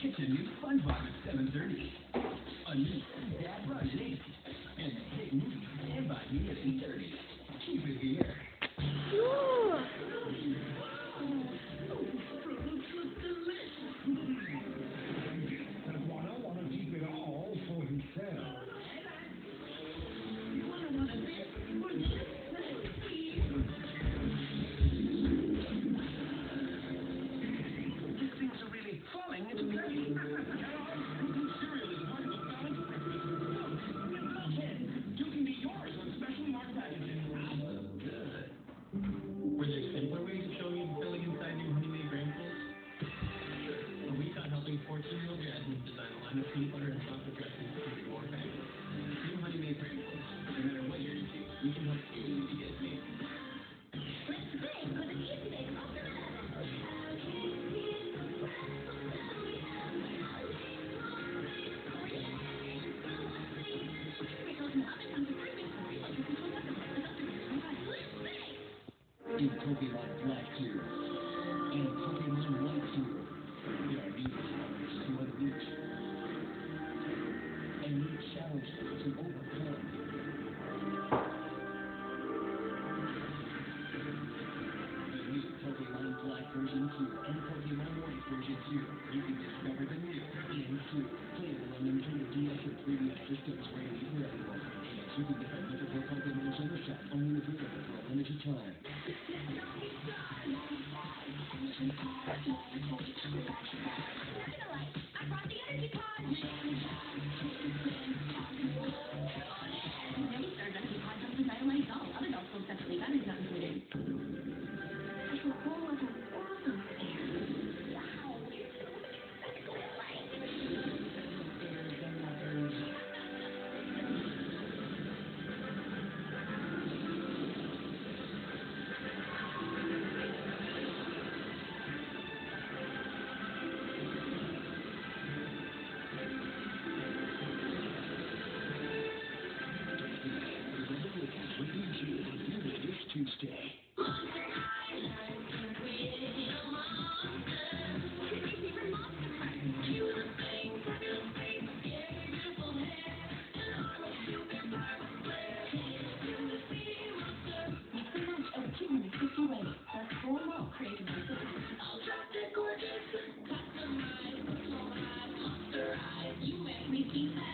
Catch a new SpongeBob at 7:30. A new Dad Run at 8. And a hit movie Stand By Me at 8:30. Keep it here. Wanna keep it all for himself. Things are really falling into place. Cereal is part of the balance of breakfast. Look, with Milkhead. You can be yours on specially marked packaging. Were there simpler ways of showing you the filling inside new Honey Made Grain Pools? A week on helping 14-year-old Jasmine design a line of peanut butter and chocolate dressings to be more fabulous. New Honey Made Grain Pools. No matter what you're into, we can help you to get made. In Pokemon Black Hero and Pokemon White Hero, there are new challenges to unleash and new challenges to overcome. The new Pokemon Black version 2 and Pokemon White version 2, you can discover the new in 2. Playable on Nintendo DS and 3DS systems, ready for everyone. And you can get a multiple Pokemon Center shop only available for a limited time. Tuesday. You make me feel